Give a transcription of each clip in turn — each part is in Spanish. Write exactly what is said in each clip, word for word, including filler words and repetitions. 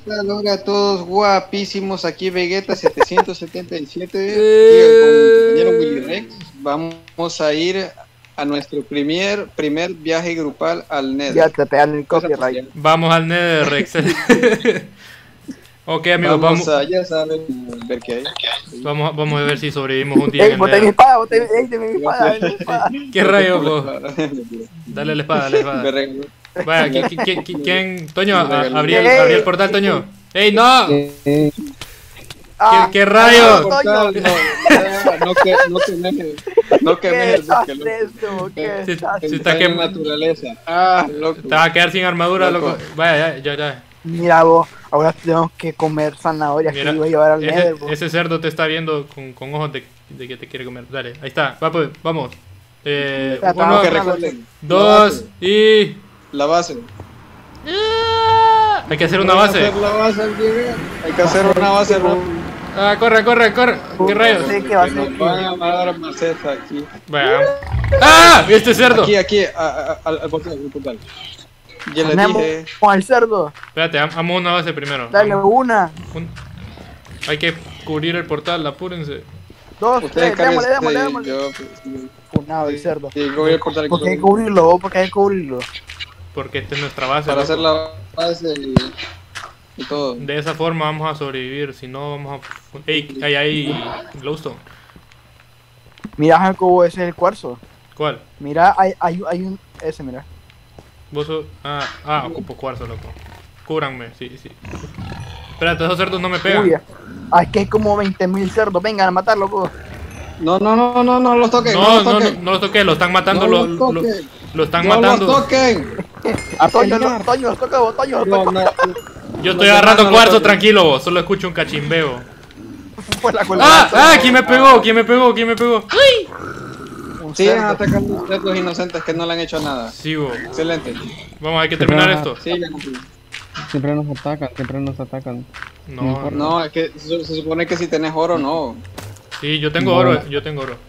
tal? Hola a todos guapísimos, aquí Vegeta setecientos setenta y siete, aquí con mi compañero Willy Rex. Vamos a ir a nuestro primer, primer viaje grupal al Nether. Ya te pegan el copyright. Vamos al Nether, Rex. Ok, amigos, vamos, vamos. a, ya saben, ver qué hay. Vamos, vamos a ver si sobrevivimos un día Ey, en el boté mi Nether. espada, boté mi, ey, deme mi espada, deme mi espada. ¿Qué rayo, po? Dale la espada, dale la espada. Me Vaya, ¿quién, quién, quién, quién? Toño, Me a- regaló. abrí el, Ey, abrí el portal, Toño. ¡Ey, no! Eh, Ah, ¿Qué rayos? no, No, Toño. no, no, que, no quemes el, no quemes ¿Qué el bosque, haces loco. esto? ¿Qué Sí, estás sí, Está está en que- naturaleza. Ah, loco. Te vas a quedar sin armadura, loco. Loco. Vaya, ya, ya, ya. Mira vos, ahora tenemos que comer zanahorias que Mira, iba a llevar al Nether, ese, vos. ese cerdo te está viendo con, con ojos de, de que te quiere comer. Dale, ahí está. Va, pues, vamos. Eh, Ya, uno, tengo que que recuerden, dos y... la base. Hay que hacer una Hay que base. hacer la base al llegar. Hay que hacer una base rápido. Ah, corre, corre, corre. ¿Qué rayos? Sí, que va a Que ser nos van a dar maceta aquí. Vaya. ¡Ah! ¿Este cerdo? Aquí, aquí, a- a- al al portal, al portal. Ya les Tenemos dije. con el cerdo. Espérate, ham- hagamos una base primero. Dale una, Un- Hay que cubrir el portal, apúrense. dos, Ustedes tres, démosle, cargan. démosle, démosle. Yo, pues, sí. Funado el cerdo. Sí, voy al portal aquí ¿Por qué hay que cubrirlo, vos? ¿Por qué hay que cubrirlo? Porque esta es nuestra base. para loco. hacer la base y, y todo. De esa forma vamos a sobrevivir, si no vamos a... Ey, ahí hay glowstone. Mira, Jacobo, ese es el cuarzo. ¿Cuál? Mira, hay, hay, hay un... Ese, mira. Vos sos... Ah, ah, ocupo cuarzo, loco. Cúbranme, sí, sí. Espérate, esos cerdos no me pegan. Uy, ah, es que hay como veinte mil cerdos. Vengan a matarlo, vos. No, no, no, no, no los toquen. No, No, los no, no, toquen. no los toqué, lo están matando, No lo, los lo, toquen. lo están No matando. los toquen. A Toño, pelear. no, Toño, los toca vos, Toño, los No, toca. no. Yo estoy Los agarrando demás no cuarzo, los toquen. tranquilo, vos. Solo escucho un cachimbeo. Fue la ¡Ah! colaboración. ¡Ah! ¿Quién me pegó? ¿Quién me pegó? ¿Quién me pegó? Un Siguen cerdo. atacando a cerdos inocentes que no le han hecho nada. Sí, vos. Excelente. Vamos, hay que terminar esto. Sigan. siempre nos atacan, siempre nos atacan. No, No, es que se, se supone que si tenés oro, no. sí, yo tengo oro, yo tengo oro.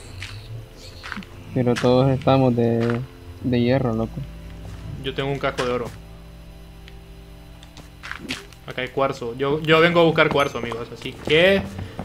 Pero todos estamos de, de hierro, loco. Yo tengo un casco de oro. Acá hay cuarzo. Yo, yo vengo a buscar cuarzo, amigos. Así que...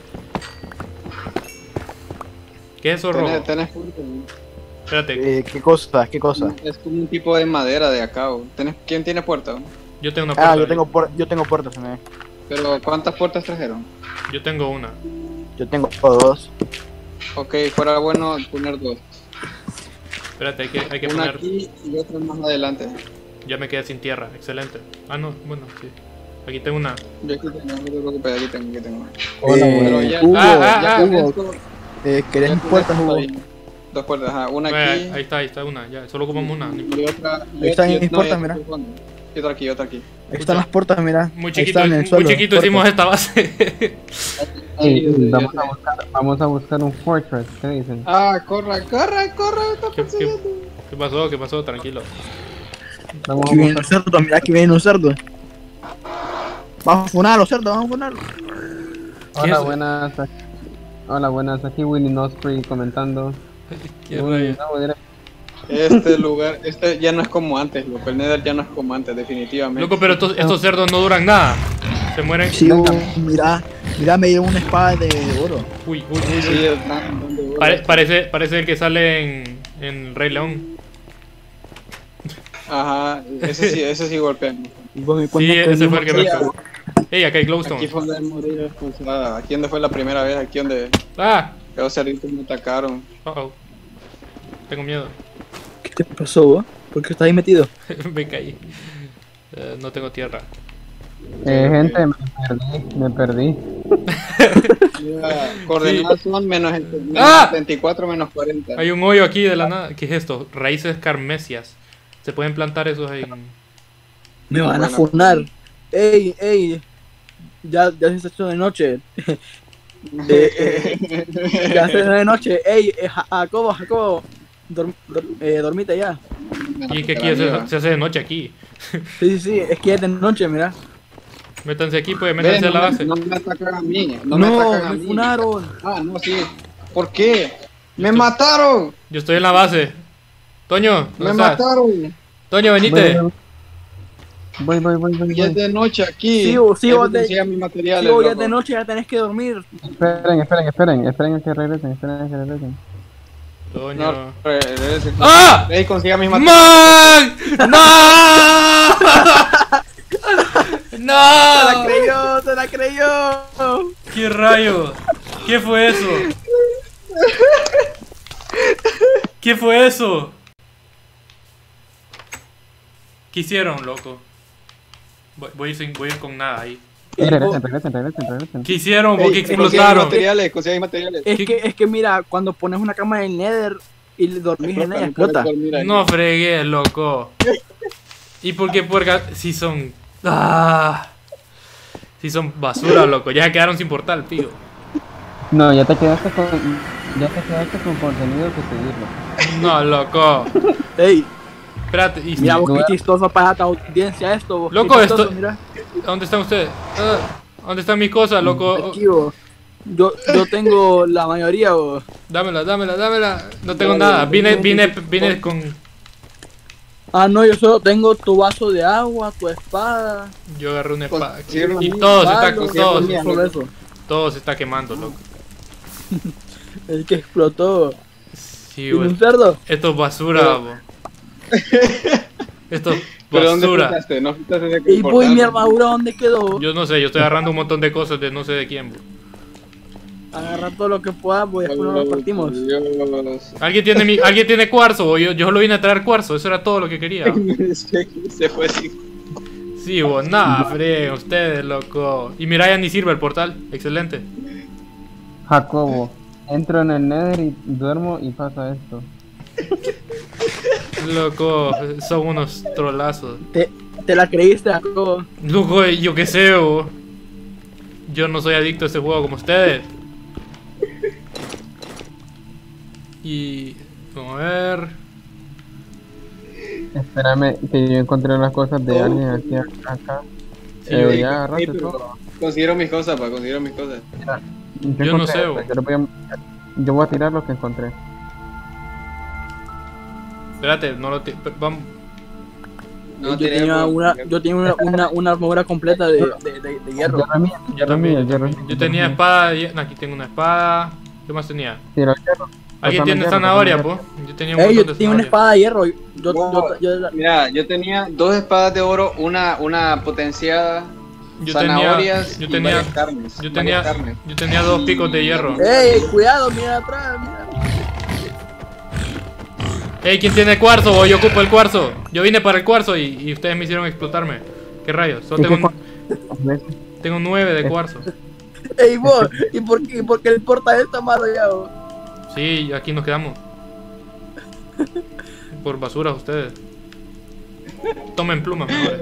¿Qué es eso rojo? Tenés, tenés fuerte, ¿no? Espérate, Eh, ¿Qué cosa? ¿Qué cosa? Es como un tipo de madera de acá. ¿o? ¿Tenés, ¿Quién tiene puerta? yo tengo una puerta. Ah, yo tengo, por, yo tengo puertas, me. Pero ¿cuántas puertas trajeron? Yo tengo una. Yo tengo dos. Ok, fuera bueno poner dos. Espérate, hay que, hay que Una poner... aquí y otra más adelante. Ya me quedé sin tierra. Excelente. Ah, no, bueno, sí. Aquí tengo una. Yo aquí tengo, no te preocupes, aquí tengo, aquí tengo. Hola, Eh, Pero ya, Hugo, Ah, ah, ya ah. con Hugo, esto- eh, ¿querés ya mis con puertas, esto Hugo? está bien. Dos puertas, ajá. Una Vaya, aquí ahí está, ahí está una. Ya, solo ocupamos una. no importa. y otra. y Ahí están otra- mis no, puertas, ya mira. estoy jugando. Y otra aquí, otra aquí. Ahí están las puertas, mira. Muy Ahí chiquito, están en el muy suelo, chiquito puertas. hicimos esta base. Ey, Sí, sí, vamos, ya a sé. buscar, vamos a buscar un fortress, ¿qué dicen? Ah, corra, corra, corra, me está ¿Qué, qué, persiguiendo. qué pasó? ¿Qué pasó? Tranquilo. Vamos Aquí a viene un buscar... cerdo, mira, aquí viene un cerdo. Vamos a funar a los cerdos, vamos a funar. Hola, es? buenas. Hola, buenas. Aquí Willy Nosprey comentando. ¿Qué Uy, rayos? no, direct- Este lugar, este ya no es como antes, loco. El Nether ya no es como antes, definitivamente. Loco, pero estos, estos cerdos no duran nada. Se mueren. Sí, Hugo, mira, mira, me llevo una espada de oro. Uy, uy, uy. Sí, uy. es tan- tan- Pare- parece, parece el que sale en, en Rey León. Ajá, ese sí, ese sí golpea. Y vos me Sí, cuentas que ese fue el que me Sí, pegó. Ey, acá hay Aquí glowstone. fue donde morir, pues, ah, aquí donde fue la primera vez, aquí donde Ah, los cerditos me atacaron. uh oh. Tengo miedo. ¿Qué te pasó, vos? ¿Por qué estás ahí metido? Me caí. Eh, no tengo tierra. Eh, gente, me perdí, me perdí. Ya, coordenadas son menos, menos ¡Ah! setenta y cuatro menos cuarenta. Hay un hoyo aquí de la nada. ¿Qué es esto? Raíces carmesias. Se pueden plantar esos en... Me van a Bueno. funar. Ey, ey. Ya, ya se está haciendo de noche. Eh, eh, ya se está de noche. Ey, eh, Ja- Jacobo, Jacobo. Dorm- dor- eh, dormite ya. Y es que aquí se, se hace de noche aquí. Sí, sí, sí. Es que ya es de noche, mira. Métanse aquí, pues, Ve, métanse a no, la me- base. no me atacan a mí, no, No, me me, atacan a mí. funaron. Ah, no, sí. ¿Por qué? ¡Me Esto- mataron! Yo estoy en la base. Toño, ¿dónde ¡Me estás? mataron! Toño, venite. Bueno, Voy, voy, voy, voy. Ya es voy. de noche aquí. Sí, vos- sí, Ahí vos de- consigan mis Si materiales, vos ya es loco. de noche ya tenés que dormir. Esperen, esperen, esperen. Esperen a que regresen, esperen a que regresen. Coño. No, regrese. ¡Ah! Ey, consiga mis materiales. ¡Man! ¡No! ¡Se la ¡No! creyó! ¡Se la creyó! ¿Qué rayos? ¿Qué fue eso? ¿Qué fue eso? ¿Qué hicieron, loco? Voy, voy, a ir sin- voy a ir con nada ahí. Eh, regresen, regresen, regresen, regresen. ¿Qué hicieron? Ey, ¿Por qué consiga mis explotaron? materiales, consiga mis materiales. Es ¿Qué? que, es que mira, cuando pones una cama en el Nether y le dormís en ella, explota. Dormir ahí. No fregué, loco. ¿Y por qué puerca? Si son... Ah, si son basura, loco. Ya quedaron sin portal, tío. No, ya te quedaste con. Ya te quedaste con contenido que seguirlo. No, loco. Ey, Espérate, ¿y mira vos lugar- qué chistoso para tu audiencia esto. Vos, qué Loco, chistoso, esto- mira. ¿dónde están ustedes? Ah, ¿dónde están mis cosas, loco? Aquí, vos. Yo, yo tengo la mayoría, vos. Dámela, dámela, dámela. No tengo nada. Vine, vine, vine con... Ah, no, yo solo tengo tu vaso de agua, tu espada. Yo agarré una espada. Consiguieron Y un todo se está, palo, todo, mía, solo eso. todo se está quemando, loco. El que explotó. Sí, ¿Y un güey. cerdo? Esto es basura, bo. Esto es ¿Pero dónde basura. flotaste? ¿No flotaste de Y pues mi armadura, ¿dónde quedó? Yo no sé, yo estoy agarrando un montón de cosas de no sé de quién, bo. Agarra todo lo que pueda, pues después nos lo partimos. Dios. ¿Alguien tiene, mi, ¿alguien tiene cuarzo? Bo? Yo, yo solo vine a traer cuarzo, eso era todo lo que quería. se, se fue así. Sí, bo, nada, fre, ustedes, loco. Y mira, ya ni sirve el portal, excelente. Jacobo, entro en el Nether y duermo y pasa esto. Loco, son unos trolazos. Te, te la creíste, Jacobo. Loco, yo qué sé, bo. Yo no soy adicto a este juego como ustedes. Y... vamos a ver... Espérame, que yo encontré las cosas de Oh. alguien aquí acá. Sí, Eh, Ey, ya ey, agarraste pero todo. Consiguieron mis cosas, pa, consiguieron mis cosas. Yo, Yo no encontré sé, esto, bo. yo, lo voy a, yo voy a tirar lo que encontré. Espérate, no lo... te- Vamos... No, yo tenía tenía algo- una, yo tenía una, una, una armadura completa de, de, de, de hierro. Hierro mío, Yo hierro también, mío, yo, hierro también. mío, Yo tenía hierro espada, y- no, aquí tengo una espada. ¿Qué más tenía? mío. Tiro hierro. ¿Alguien Pásame tiene hierro, zanahoria, pásame po? Yo tenía un Ey, yo montón de tenía una zanahoria. espada de hierro. Yo, yo, No, yo, la- Mira, yo tenía dos espadas de oro, una, una potenciada, Yo tenía, zanahorias yo y tenía, varias carnes. yo varias tenía, carnes. yo tenía dos picos de hierro. ey, cuidado, mira atrás, mira. Ey, ¿quién tiene cuarzo? O yo ocupo el cuarzo. Yo vine para el cuarzo y, y ustedes me hicieron explotarme. ¿Qué rayos? Solo ¿Y qué tengo, cua- tengo nueve de cuarzo. Ey, vos, ¿y por qué, y por qué el portal está malo ya, vos? Sí, aquí nos quedamos. Por basura ustedes. Tomen plumas mejor.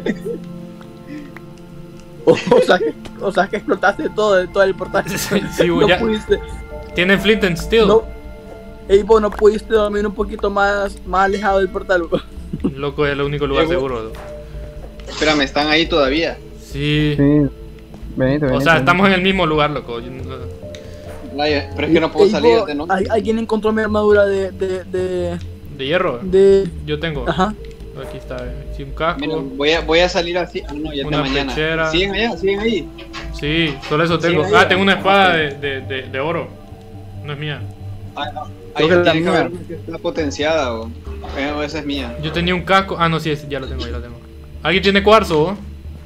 O, o sea, que- o sea que explotaste todo, todo el portal. Sí, no ya. pudiste, Tienen flint and steel. no. Ey, vos no pudiste dormir un poquito más, más alejado del portal, vos. Loco, es el único lugar Llego. seguro. Espérame, están ahí todavía. Sí. Sí, venite, venite. O sea, estamos en el mismo lugar, loco. Yo no- Vaya, pero es que no puedo Ey, salir vos, de no. ¿al- ¿Alguien encontró mi armadura de, de, de, De hierro. de... Yo tengo. Ajá. Aquí está. eh, Sí, un casco. Mira, voy a, voy a salir así. Ah, no, ya Una de mañana. pechera. Siguen allá, siguen ahí. Sí, solo eso Sí, tengo. ahí, Ah, ahí. tengo una espada de, de, de, de oro. No es mía. Ah, no. Ahí Creo que la tiene que mía. haber una que está potenciada, o. Eh, o esa es mía. Yo tenía un casco. Ah, no, sí, ese ya lo tengo, ya lo tengo. ¿Alguien tiene cuarzo? ¿Oh?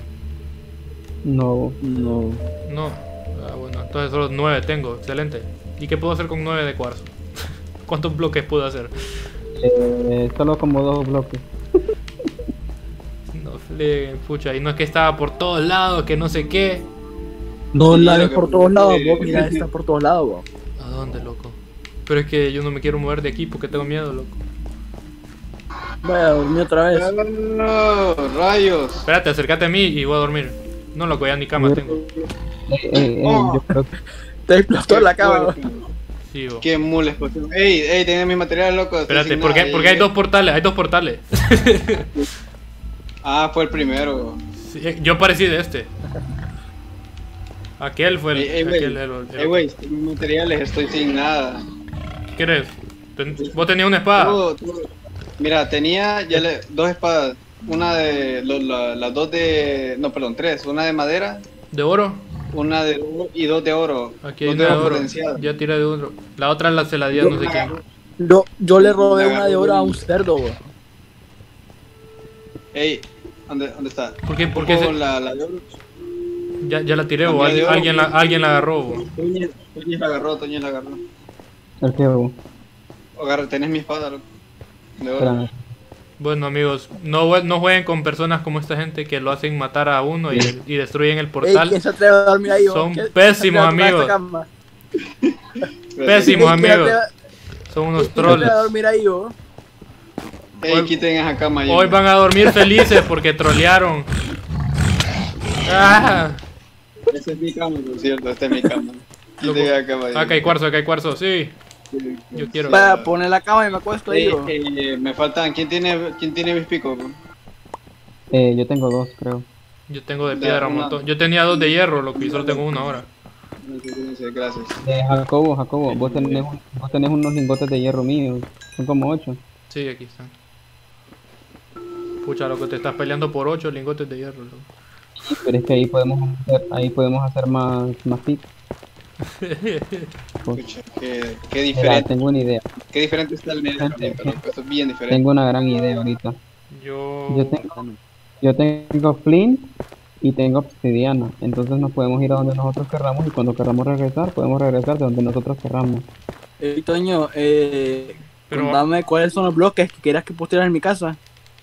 No, No. No. Ah, bueno, entonces solo nueve tengo. Excelente. ¿Y qué puedo hacer con nueve de cuarzo? ¿Cuántos bloques puedo hacer? eh, solo como dos bloques. No, fle, pucha. Y no es que estaba por todos lados, que no sé qué. No Sí, la lo ves que por pasa todos es lados, que- vos. Mira, está por todos lados, vos. ¿A dónde, loco? Pero es que yo no me quiero mover de aquí porque tengo miedo, loco. Vaya a dormir otra vez. No, rayos. Espérate, acércate a mí y voy a dormir. No, loco, ya ni cama tengo. Eh, eh, eh, Oh. yo creo que Te explotó la cama, vos. Sí, bo. Qué mules, pues. Ey, ey, tenía mis materiales, loco. estoy Espérate, sin ¿por qué, nada, porque hay eh. dos portales? Hay dos portales. Ah, fue el primero. Sí, yo aparecí de este. Aquel fue el. Ey, ey, güey. aquel, el, el- Ey, güey, mis materiales, estoy sin nada. ¿Qué querés? Ten- Vos tenías una espada. Todo, todo. Mira, tenía ya le, dos espadas. una de, lo- la- las dos de, no, perdón, tres, una de madera, ¿De oro? una de oro y dos de oro. Aquí hay dos una de oro. potenciadas. Ya tiré de oro. La otra la se la di a no sé quién. Yo, yo le robé La una de agarró oro a Luis. un cerdo, bro. Ey, ¿dónde, dónde está? ¿Por qué? ¿Por qué Ojo, se- la, la de oro. Ya, ya la tiré o También de alguien, oro. alguien, la, alguien la agarró. bo. Toñi Toñi la agarró, Toñi la agarró. El que hubo. Agarra, tenés mi espada, loco. De oro. Espérame. Bueno amigos, no, jue- no jueguen con personas como esta gente que lo hacen matar a uno y, y destruyen el Ey, portal. ¿quién se atreve a dormir ahí, bro? Son ¿Quién- quién se pésimos, atreve a tomar esta amigos. cama? Pésimos Ey, ¿quién se amigos. atreve- Son unos quién se trolls. atreve a dormir ahí, bro? Ey, quiten esa cama ahí. Hoy van a dormir felices porque trolearon. Ah, Esa es mi cama, por cierto, esta es mi cama. loco. Quiten esa cama ahí. Acá hay cuarzo, acá hay cuarzo, sí. Sí, Yo quiero. Para poner la cama y me acuesto ahí, Ey, bro. eh, me faltan, ¿quién tiene, quién tiene mis picos? bro? Eh, yo tengo dos, creo. Yo tengo de Da piedra un una. montón. Yo tenía dos de hierro, lo que solo tengo uno ahora. Gracias, gracias. Eh, Jacobo, Jacobo, vos tenés, un- vos tenés unos lingotes de hierro míos. Son como ocho. Sí, aquí están. Pucha, lo que te estás peleando por ocho lingotes de hierro. loco. Pero es que ahí podemos hacer, ahí podemos hacer más, más picks. Escucha, qué, qué Mira, diferente, tengo una idea. qué diferente está el medio también, pero esto es bien diferente. Tengo una gran idea ahorita. Yo... Yo tengo, yo tengo flint y tengo obsidiana. Entonces nos podemos ir a donde nosotros querramos y cuando querramos regresar, podemos regresar de donde nosotros querramos. Ey, Toño, eh, Pero- contame cuáles son los bloques que quieras que pusieras en mi casa.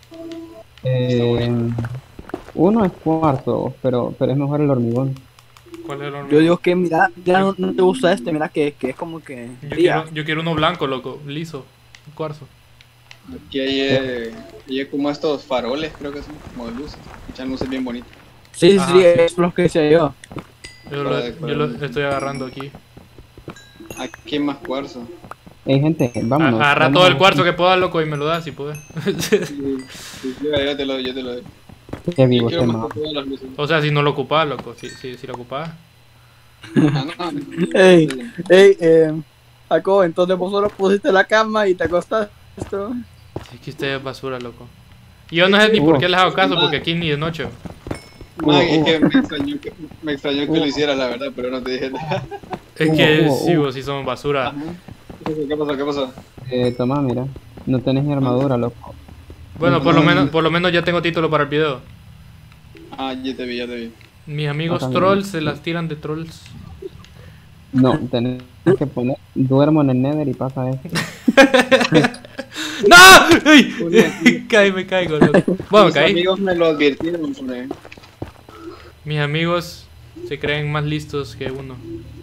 Eh, uno es cuarzo, pero, pero es mejor el hormigón. ¿Cuál es el horno? Yo digo que, mira, ya no, no te gusta este, mira que, que es como que... Yo brilla. quiero, yo quiero uno blanco, loco, liso. Un cuarzo. Aquí hay, eh, hay como estos faroles, creo que son, como de luces. Echan luces bien bonitas. Sí, sí, Ajá, sí, sí. es lo que decía yo. Yo lo, yo lo estoy agarrando aquí. Aquí hay más cuarzo. Hey gente, vámonos. Agarra vamos todo el a- cuarzo que puedas, loco, y me lo das si puedes. Sí, sí, sí, yo te lo doy, yo te lo doy. Qué Yo vivo quiero este más mapa. que todas las luces. O sea, si no lo ocupas, loco. Si, si, si lo ocupas. Ah, no, no. Ey, ey, eh, Jacob, entonces vos solo pusiste la cama y te acostaste. Es que usted es basura, loco. Y yo no sé ni por qué les hago caso, porque aquí ni de noche. Man, es que me extrañó que, me extrañó que lo hiciera, la verdad, pero no te dije nada. Es Hugo, que Hugo, sí, Hugo. vos sí somos basura. ¿Qué pasó? ¿Qué pasó? Eh, toma, mira. No tenés ni armadura, loco. Bueno, por lo menos, por lo menos ya tengo título para el video. Ah, ya te vi, ya te vi. Mis amigos Acá trolls se las tiran de trolls. No, tenés que poner. Duermo en el nether y pasa esto. ¡No! ¡Ay! Caí, me caigo, loco. Bueno, Mis caí. amigos me lo advirtieron, hombre. Mis amigos se creen más listos que uno.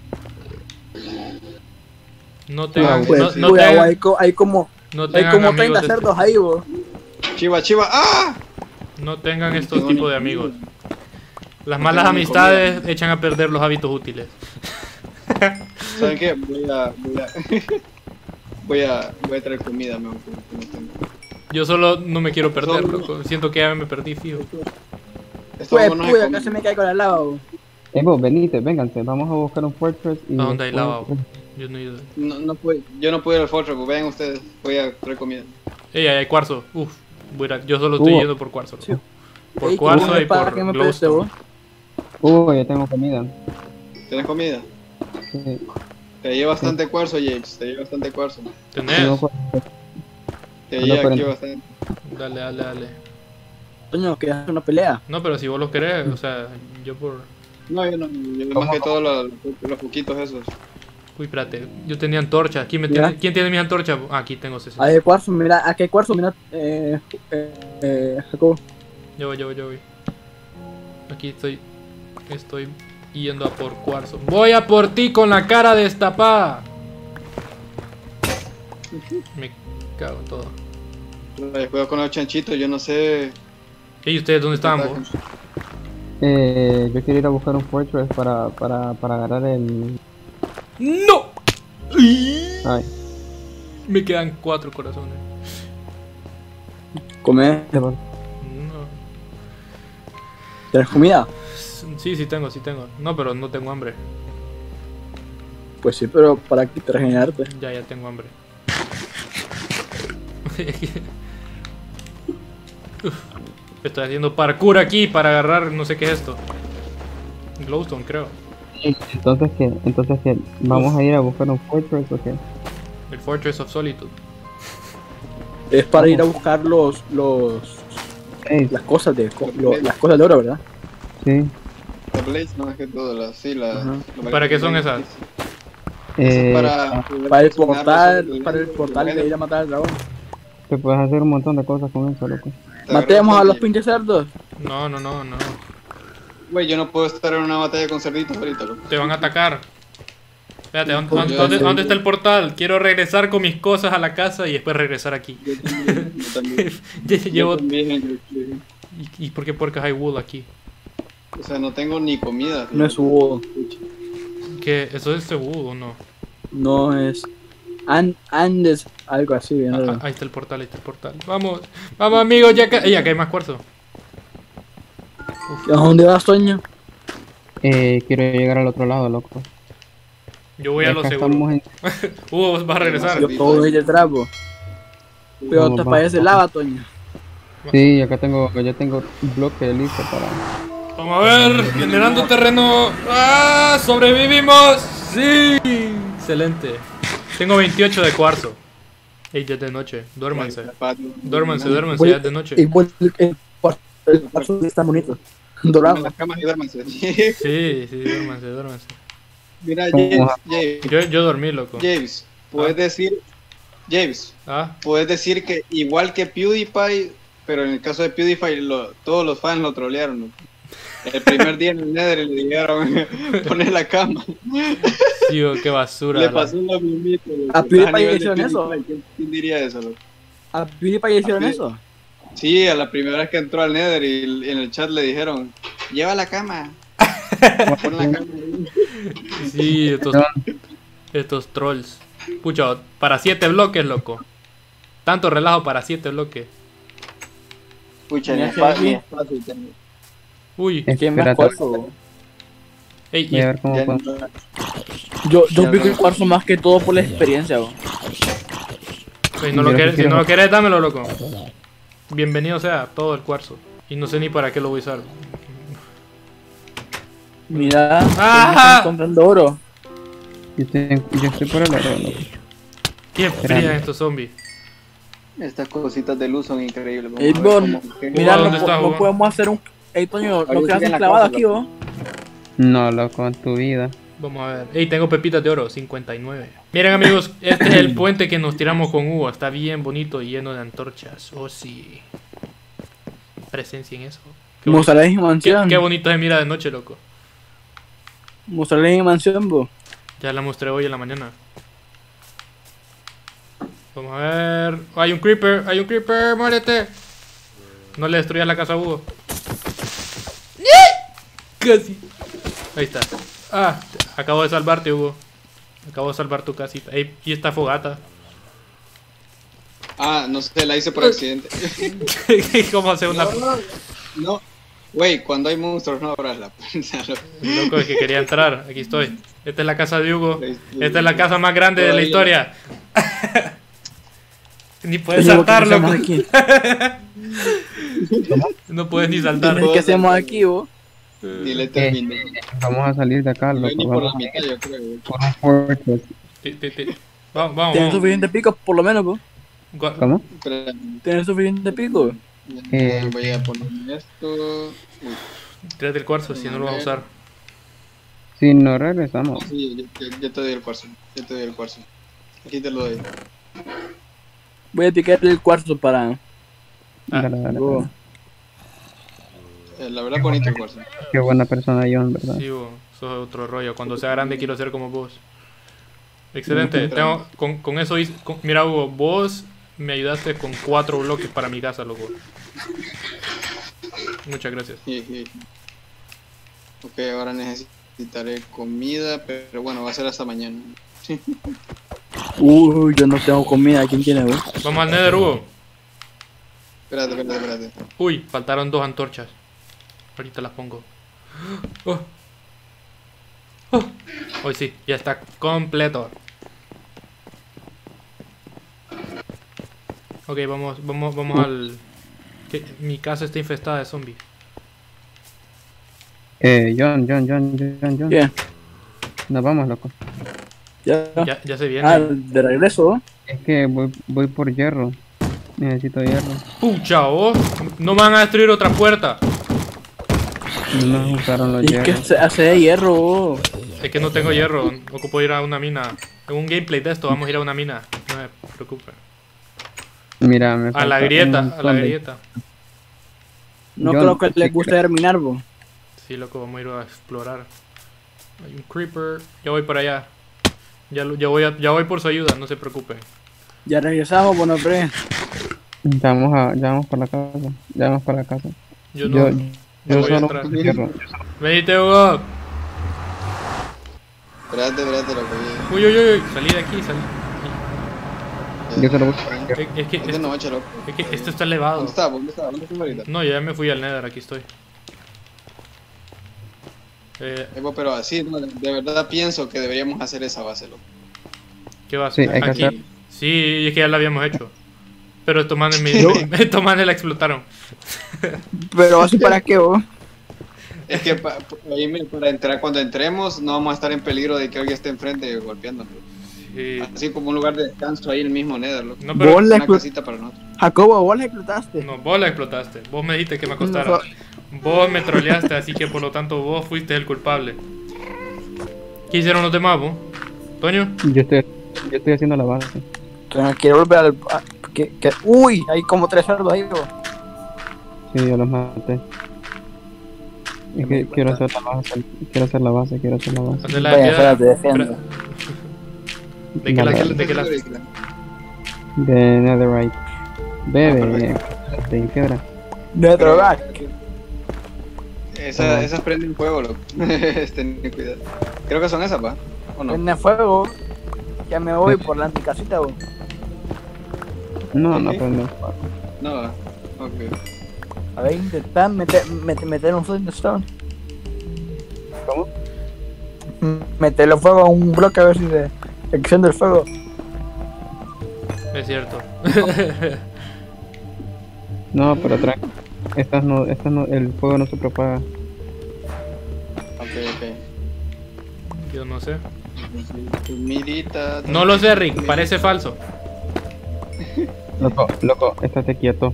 No tengan, Pues, no, no cuidado, tengan, hay, co- hay como, no hay tengan como amigos treinta de cerdos este- ahí, vos. Chiva, chiva, ¡ah! no tengan estos tipos de amigos. Las malas amistades echan a perder los hábitos útiles. ¿Saben qué? Voy a, voy a, voy a, voy a traer comida, me Yo solo no me quiero perder, loco. Siento que ya me perdí, fijo. Esto Pues, vámonos de puya, comida. casi me caigo con la lava, vos. Eh, vos, venite, vénganse. Vamos a buscar un fortress y. ¿A dónde hay después- lava? Yo no he ido. No, no puedo, yo no puedo ir al Fortress, pues vayan ustedes, voy a traer comida. Ey, ahí hay cuarzo. Uf, voy a ir a- yo solo estoy Hugo. yendo por cuarzo. loco. Sí. Por Ey, cuarzo ¿cómo y me paga por que me preste, glowstone. vos? Uh, ya tengo comida. ¿Tienes comida? Sí, Te llevo bastante cuarzo, James, te llevo bastante cuarzo. ¿Tenés? tengo cuarenta. Te Ando llevo aquí cuarenta. bastante. Dale, dale, dale. Coño, que hacer una pelea. No, pero si vos los querés, o sea, yo por... No, yo no, yo más que todo los, los poquitos esos. Uy, espérate, yo tenía antorcha. ¿Quién, me Mira. tiene... ¿Quién tiene mis antorchas? Ah, aquí tengo sesenta. Hay cuarzo, mira, aquí hay cuarzo, mira, eh, eh, eh, Jacob. Yo voy, yo voy, yo voy. Aquí estoy. Estoy yendo a por cuarzo. Voy a por ti con la cara destapada. Me cago en todo. Ay, cuidado con los chanchitos, yo no sé. ¿Y ustedes dónde están, vos? Eh, yo quiero ir a buscar un fortress para, para, para agarrar el. ¡No! Ay, Ay, me quedan cuatro corazones. Come, ¿qué pasa? No. ¿tienes comida? Sí, sí tengo, sí tengo. No, pero no tengo hambre. Pues sí, pero para que te regenerarte. Ya, ya tengo hambre. Uf. Estoy haciendo parkour aquí para agarrar, no sé qué es esto. Glowstone, creo. Entonces, ¿qué? Entonces, ¿qué? ¿Vamos a ir a buscar un fortress o qué? El Fortress of Solitude. Es para ir a buscar los, los, Ey, las cosas de, lo- las cosas de oro, ¿verdad? sí. La Blaze, no es que todo, la, sí, la, Ajá. la- ¿Para qué son esas? Eh, Para, poder Para el cocinar portal, los- para el portal de ir a matar al dragón. Te puedes hacer un montón de cosas con eso, loco. Te Matemos a agarras los y- pinches cerdos. No, no, no, no. Güey, yo no puedo estar en una batalla con cerditos ahorita, loco. Te van a atacar. Espérate, ¿dónde, Pues dónde- ya dónde- sé. dónde está el portal? Quiero regresar con mis cosas a la casa y después regresar aquí. Yo también, yo también. Lle- Llevo... Yo también, yo- yo- ¿Y, y por qué puercas hay wool aquí? O sea, no tengo ni comida. No es huevo. ¿Qué? ¿Eso es wool o no? No es. An- Andes, algo así, Ah, ¿no? ah, ahí está el portal, ahí está el portal. Vamos, vamos amigos, ya acá, ya que hay más cuarzo. ¿A dónde vas, Toño? Eh, quiero llegar al otro lado, loco. Yo voy a lo Acá seguro. estamos en- Hugo, ¿vas a regresar? Yo todo voy detrás, po. Pero Vamos, te vamos. parece lava, Toño. Sí, acá tengo, ya tengo bloque listo para... Vamos a ver, generando terreno. ¡Ah! ¡Sobrevivimos! ¡Sí! Excelente. Tengo veintiocho de cuarzo. Ey, ya es de noche. Duérmanse. Duérmanse, duérmanse, ya es de noche. Y bueno, el, el, el cuarzo está bonito. En Dorado. las camas y duérmanse. Sí, sí, duérmanse, duérmanse. Mira, James, James, Yo, yo dormí, loco. James, puedes decir, James, Ah, puedes decir que igual que PewDiePie, pero en el caso de PewDiePie, lo- todos los fans lo trolearon, ¿no? El primer día en el Nether le dijeron poner la cama. tío, qué basura. Le la- pasó lo mismito. loco. ¿A PewDiePie nivel de hicieron eso? PewDiePie, ¿Quién, quién diría eso, loco? ¿A PewDiePie hicieron Ah, eso? Sí, a la primera vez que entró al Nether y en el chat le dijeron, lleva la cama. Pon la cama. Sí, estos, estos trolls. Pucha, para siete bloques, loco. Tanto relajo para siete bloques. Pucha, Mira ni que espacio, aquí- ni espacio tengo. Uy, ¿Quién me Espérate, acuerdo? ey, y- voy a ver cómo Ya puedo... no- Yo, yo Ya pico no. el cuarzo más que todo por la experiencia, bro. ey, no lo Yo quieres- si quiero- no lo quieres, dámelo, loco. Bienvenido sea todo el cuarzo. Y no sé ni para qué lo voy a usar. Mira, ¡Ah! están comprando oro. Yo estoy, yo estoy por el oro, loco. Qué frían estos zombies. Estas cositas de luz son increíbles. Vamos Ey, a ver Bon, cómo- qué- Mira, ¿dónde no, está, no Hugo? podemos hacer un. Ey, Toño, Ahorita nos quedas en la enclavados casa, aquí, loco. vos. No, loco, en tu vida. Vamos a ver. Ey, tengo pepitas de oro, cincuenta y nueve. Miren, amigos, este es el puente que nos tiramos con Hugo. Está bien bonito y lleno de antorchas. Oh, sí. Presencia en eso. Qué, bonito. Mostrarles mi Qué, mansión. qué bonito se mira de noche, loco. Mostrarles mi mansión, bro. Ya la mostré hoy en la mañana. Vamos a ver. Oh, hay un creeper, hay un creeper, muérete. No le destruyas la casa a Hugo. Casi. Ahí está. Ah, acabo de salvarte, Hugo. Acabo de salvar tu casita. Ey, y esta fogata. Ah, no sé, la hice por accidente. ¿Cómo hacer una.? No, güey, cuando hay monstruos no abras la puerta. Loco, es que quería entrar. Aquí estoy. Esta es la casa de Hugo. Esta es la casa más grande de la historia. Ni puedes Oye, saltar, ¿qué loco. hacemos aquí? No puedes ni saltar. ¿Qué hacemos aquí, vos? Ni le terminé. Vamos a salir de acá, Yo loco. ni por la Vamos mitad, yo creo. güey. por un fortress. Ti- ti- ti. Vamos, vamos. Tener vamos. suficiente pico, por lo menos, bro. Gua- ¿Cómo? Espera, Tener suficiente pico. Eh, voy a poner esto. Uy, Tírate el cuarzo si no lo vas a usar. Si no regresamos. sí, yo, yo- yo te doy el cuarzo. Yo te doy el cuarzo. Aquí te lo doy. Voy a picar el cuarzo para. Ah. Dale, dale, Bro. dale. Eh, la verdad, bonito el cuarzo. Qué buena persona John, ¿verdad? Sí, Hugo, sos otro rollo. Cuando sea grande quiero ser como vos. Excelente. Tengo, con, con eso hice- con- mira, Hugo, vos me ayudaste con cuatro bloques para mi casa, loco. Muchas gracias. Sí, sí. Ok, ahora necesitaré comida, pero bueno, va a ser hasta mañana. Sí. Uy, yo no tengo comida. ¿Quién tiene, bro? Vamos al Nether, Hugo. Espérate, espérate, espérate. Uy, faltaron dos antorchas. Ahorita las pongo. Oh. Oh. Hoy sí, ya está completo. Ok, vamos, vamos, vamos al... Que mi casa está infestada de zombies. Eh, John, John, John, John, John. Bien. Nos vamos, loco. Ya. Ya, ya se viene. Ah, de regreso. Es que voy, voy por hierro. Necesito hierro. Pucha, vos. No me van a destruir otra puerta. No nos usaron los Y hierros. que se hace de hierro. Oh. Es que no tengo hierro. Ocupo ir a una mina. En un gameplay de esto vamos a ir a una mina. No me preocupe. Mira, me A falta la un grieta, a montón la de- grieta. No Yo creo no que sé les qué- guste terminar, bo. Sí, loco, vamos a ir a explorar. Hay un creeper. Ya voy para allá. Ya, lo- ya, voy a- ya voy por su ayuda, no se preocupen. Ya regresamos, bueno, pre. Ya vamos, a, ya vamos para la casa. Ya vamos para la casa. Yo no. Yo, no yo voy a solo entrar. uso hierro. Venite, Hugo. Espérate, espérate, lo que Uy, uy, uy, uy. Salí de aquí, salí. vi. Yo solo uso hierro. Es, es que Es de esto, noche, loco. es que esto está elevado. ¿Dónde está? ¿Dónde está? ¿Dónde está ahorita? No, ya me fui al Nether, aquí estoy. Eh, Evo, pero así, no, de verdad pienso que deberíamos hacer esa base, loco. ¿Qué va a Sí, hacer? hay que Aquí. hacer- Sí, es que ya la habíamos hecho. Pero estos manes, me, me- estos manes la explotaron. Pero así para qué, bo. Es que pa- pa- ahí me- para entrar, cuando entremos, no vamos a estar en peligro de que alguien esté enfrente golpeándonos. Sí. Así como un lugar de descanso ahí, el mismo Nether, loco. No, pero Vos le Una explo- casita para nosotros. Jacobo, vos le explotaste. no, vos la explotaste. Vos me dijiste que me acostara. Vos me troleaste, así que por lo tanto vos fuiste el culpable. ¿Qué hicieron los demás, vos? ¿Toño? Yo estoy, yo estoy haciendo la base. Entonces, quiero volver al. a- que, que, uy, hay como tres cerdos ahí, bo. Sí, yo los maté. Es que quiero hacer la base. Quiero hacer la base, quiero hacer la base. Hacer la Vaya, de piedra. espérate, defiendo. ¿De qué la, Vale. de qué la- De Netherite. Bebe, de piedra. De drogar. Esa, Ah. esas prenden fuego, loco. Ten cuidado. Creo que son esas, ¿va? ¿O no? Prende fuego. Ya me voy por la anticasita, bo. No, no Ok. prende. No, va. Ok. A ver, intentá meter, meter, meter un flintstone. ¿Cómo? Meterle fuego a un bloque a ver si se extiende el fuego. Es cierto. No, pero tranqui. Estas no, estas no, el fuego no se propaga. Ok, ok. Yo no sé. Tu mirita. No lo sé, Rick. Parece falso. Loco, loco, estate quieto.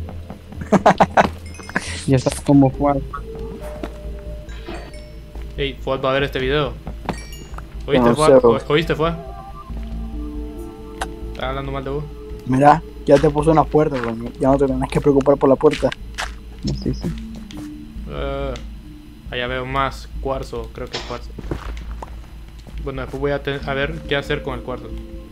Ya estás como Juan. Ey, Fuad va a ver este video. ¿Oíste, No Fuad? sé, bro. ¿O- ¿Oíste, Fuad? Estaba hablando mal de vos. Mira, ya te puse una puerta, bo. Ya no te tenés que preocupar por la puerta. Sí, sí. Eh, allá veo más cuarzo. Creo que es cuarzo. Bueno, después voy a, te- a ver qué hacer con el cuarzo.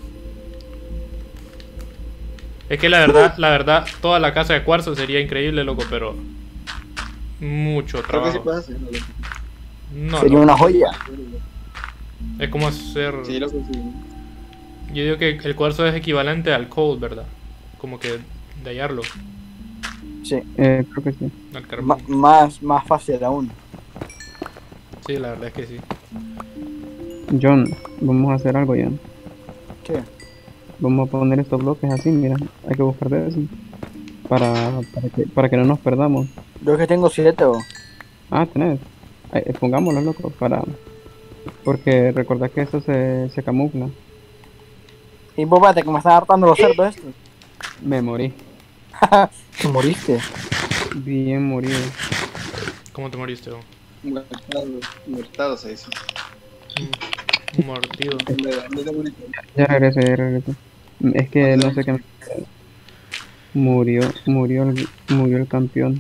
Es que la verdad, la verdad, toda la casa de cuarzo sería increíble, loco, pero mucho Creo que sí trabajo. puedes hacerlo, loco. No, Sería no, una joya. es como hacer. Sí, loco, sí. Yo digo que el cuarzo es equivalente al coal, ¿verdad? Como que de hallarlo, Sí. Eh, creo que sí. al Ma- carbón. más, más fácil aún. Sí, la verdad es que sí. John, vamos a hacer algo, John. ¿Qué? Vamos a poner estos bloques así, mira. Hay que buscar de eso. Para, para, que, para que no nos perdamos. Yo que tengo siete, bo. Ah, tenés. Ay, eh, pongámoslo, loco, para... Porque recordad que eso se, se camufla. Y vos, espérate, que me están hartando los cerdos estos. Me morí. Te moriste. Bien morido. ¿Cómo te moriste, vos? Muertado, muertado se dice. Un, un mortido. Ya regresé, ya regresé. Es que no sé qué me... Murió, murió el, murió el campeón.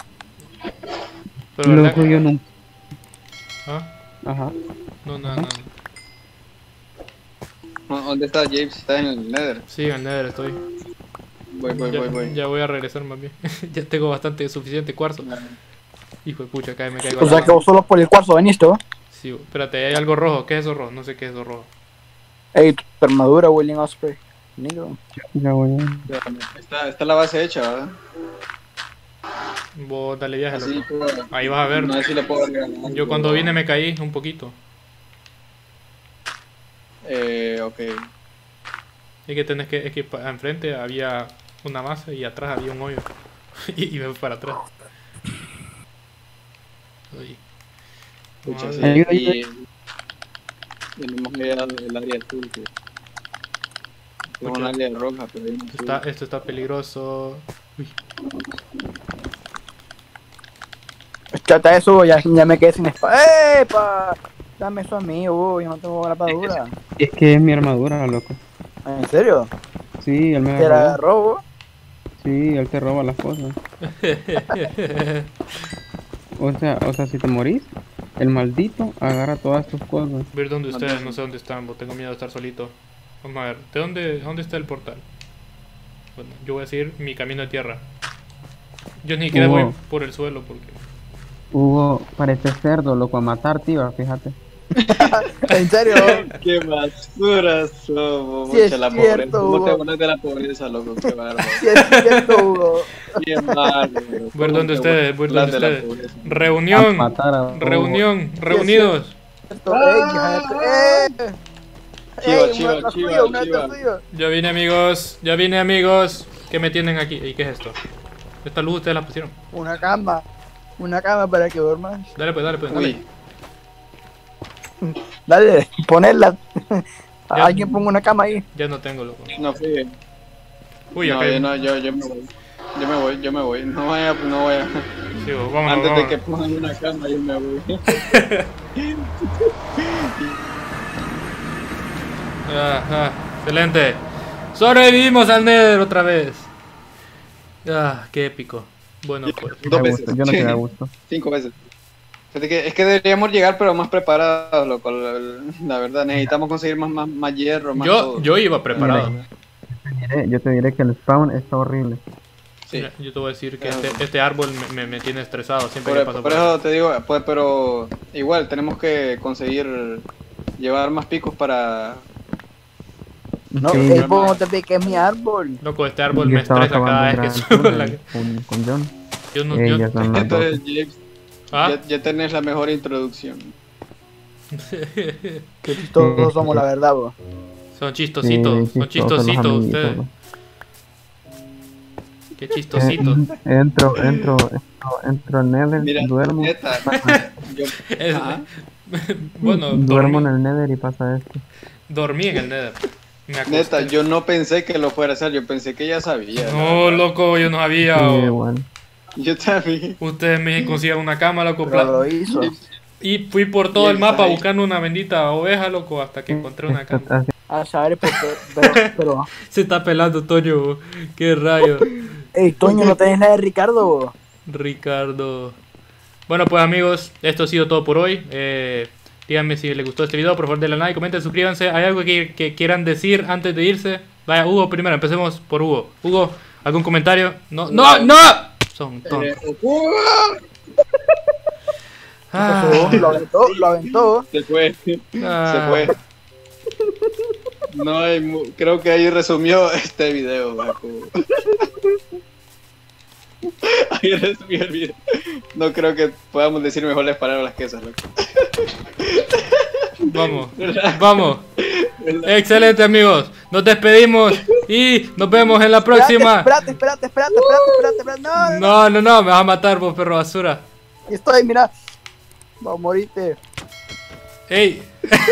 Pero verdad. Loco, yo no... ¿Ah? Ajá. No, nada, nada. ¿Dónde está James? ¿Está en el Nether? Sí, en el Nether estoy. Voy, voy, ya, voy, voy. ya voy a regresar más bien. Ya tengo bastante suficiente cuarzo. Hijo de pucha, acá me caigo. O al sea agua. que vos solo por el cuarzo veniste, bo. Sí, espérate, hay algo rojo. ¿Qué es eso rojo? No sé qué es eso rojo. Ey, tu armadura, William Osprey. Negro. Ya voy a... Está, está la base hecha, ¿verdad? Vos dale viaje, Así loco. puedo- Ahí vas a ver. No sé si le puedo agregar algo. Yo cuando vine me caí un poquito. Eh, ok. Es que tenés que, es que pa- enfrente había una base y atrás había un hoyo. y, y me voy para atrás. Uy. Pucha, sí, Ayuda, y, ayuda. y no hemos llegado del área azul, que es Pucha. un área roja, pero ahí no Esto está, sube. esto está peligroso. Uy. Chata eso, ya, ya me quedé sin espada. ¡Epa! Dame eso a mí, uy, yo no tengo armadura. Es que es mi armadura, loco. ¿En serio? Sí, él me ¿Te la la robó. robo? Sí, él te roba las cosas. O sea, o sea, si te morís, el maldito agarra todas tus cosas. Ver dónde ustedes, no sé dónde están, bo, tengo miedo de estar solito. Vamos a ver, ¿de dónde, dónde está el portal? Bueno, yo voy a seguir mi camino de tierra. Yo ni siquiera Hugo. voy por el suelo porque... Hugo, parece cerdo, loco, a matar, tío, fíjate. ¿En serio? Qué basura somos, Sí, es mucha la cierto, pobreza. ¿Cómo te Hugo. pones de la pobreza, loco? Qué bárbaro. Sí, es cierto, Hugo. Bien bárbaro. Ver dónde ustedes, ver dónde ustedes. ustedes. A Reunión, matar a Hugo. reunión, reunidos. Cierto, ey, cállate, ¡eh! Chiva, ¡Ey, un chiva, atrás chiva, tuyo, un chiva. atrás tuyo! Ya vine amigos, ya vine amigos. ¿Qué me tienen aquí? ¿Y qué es esto? Esta luz ustedes la pusieron. Una cama. Una cama para que duermas. Dale pues, dale pues, dale. Uy, Dale, ponerla. Ya. Alguien ponga una cama ahí. Ya no tengo, loco. no fui. Uy, no, acá hay... yo, no, yo, yo me voy. Yo me voy, yo me voy. No vaya, no vaya. Sí, bo, vámonos, Antes de vámonos. que pongan una cama, yo me voy. Ah, ah, excelente. Sobrevivimos al Nether otra vez. Ah, qué épico. Bueno, pues. Me Dos da veces. gusto, yo no queda a gusto. Cinco veces. Fíjate que- Es que deberíamos llegar, pero más preparados, loco. La, la verdad, necesitamos conseguir más, más, más hierro, más Yo, todo. yo iba preparado. Mira, Yo te diré- Yo te diré que el spawn está horrible. Sí. Mira, yo te voy a decir que este, este árbol me, me, me tiene estresado siempre Por, que paso por por eso aquí. te digo, pues, pero igual tenemos que conseguir llevar más picos para... No, Sí, ey, yo- pues, no te piques mi árbol. Loco, este árbol Yo me estaba estresa cada vez acabando que un gran subo la... túnel con, con John. Yo no... Eh, Yo... ya son las Entonces, doce. James, ¿Ah? ya, ya tenés la mejor introducción. Que todos somos la verdad, vos. Son chistositos, Sí, son chistosos los chistositos amiguitos, ustedes. ¿no? Qué chistositos. Eh, entro, entro, entro, entro al Nether, Mira, duermo. neta, yo, Es- ajá, bueno, Duermo en dormí, el Nether y pasa esto. dormí en el Nether. Me acosté. neta, yo no pensé que lo fuera a hacer, yo pensé que ya sabía. No, loco, yo no sabía. Sí, o- igual. Yo también. Ustedes me consiguieron una cama, loco. Pero pla- lo hizo. Y fui por todo Y el el mapa Sai. buscando una bendita oveja, loco, hasta que encontré una Esto- cama. así- A saber, porque, pero, pero, Se está pelando, Toño. Qué rayo. ey, Toño, ¿no tenés la de Ricardo, vos? Ricardo. Bueno, pues amigos, esto ha sido todo por hoy. Eh, díganme si les gustó este video, por favor denle like, comenten, suscríbanse. ¿Hay algo que, que quieran decir antes de irse? Vaya, Hugo primero, empecemos por Hugo. Hugo, ¿algún comentario? No, no, no. Son Eh, tontos. Pasó, Ah, Lo aventó, lo aventó. Se fue, ah. se fue. No hay, mu- creo que ahí resumió este video, loco. Ahí resumió el video. No creo que podamos decir mejores palabras que esas, loco. Vamos, vamos. Excelente amigos, nos despedimos y nos vemos en la próxima. Espérate, espérate, espérate, espérate, espérate, espérate. No, no, no. No, no, no, me vas a matar vos, perro basura. Aquí estoy, mira. Vamos a morirte. Ey,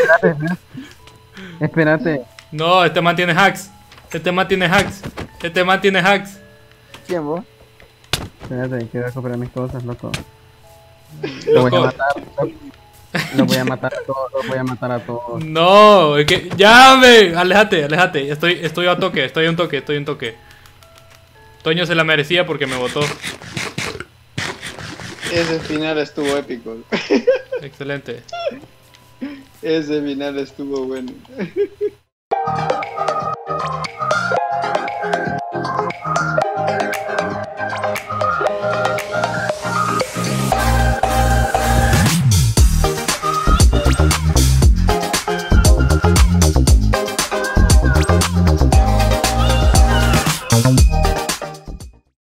Espérate. no, este man tiene hacks. Este man tiene hacks. Este man tiene hacks. ¿Quién, vos? Espérate, quiero recuperar mis cosas, loco. Lo voy a Loco. matar. Lo voy a matar a todos, lo voy a matar a todos. No, es que ya me, aléjate, aléjate. Estoy, estoy a toque, estoy a un toque, estoy a un toque. Toño se la merecía porque me votó. Ese final estuvo épico. Excelente. Ese final estuvo bueno.